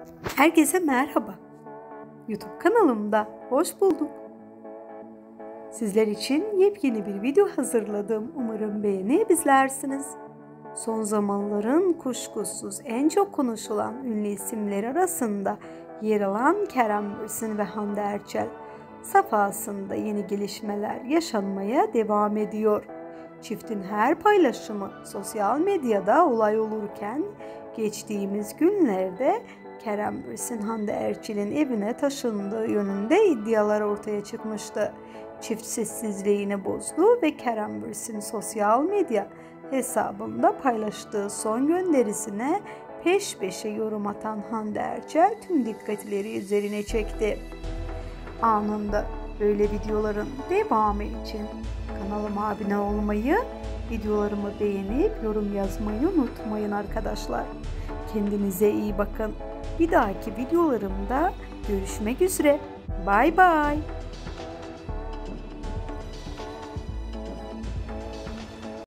Herkese merhaba. YouTube kanalımda hoş bulduk. Sizler için yepyeni bir video hazırladım. Umarım beğenip izlersiniz. Son zamanların kuşkusuz en çok konuşulan ünlü isimler arasında yer alan Kerem Bürsin ve Hande Erçel safhasında yeni gelişmeler yaşanmaya devam ediyor. Çiftin her paylaşımı sosyal medyada olay olurken geçtiğimiz günlerde Kerem Bürsin Hande Erçel'in evine taşındığı yönünde iddialar ortaya çıkmıştı. Çift sessizliğini bozdu ve Kerem Bürsin sosyal medya hesabında paylaştığı son gönderisine peş peşe yorum atan Hande Erçel tüm dikkatleri üzerine çekti. Anında böyle videoların devamı için kanalıma abone olmayı, videolarımı beğenip yorum yazmayı unutmayın arkadaşlar. Kendinize iyi bakın. Bir dahaki videolarımda görüşmek üzere. Bay bay.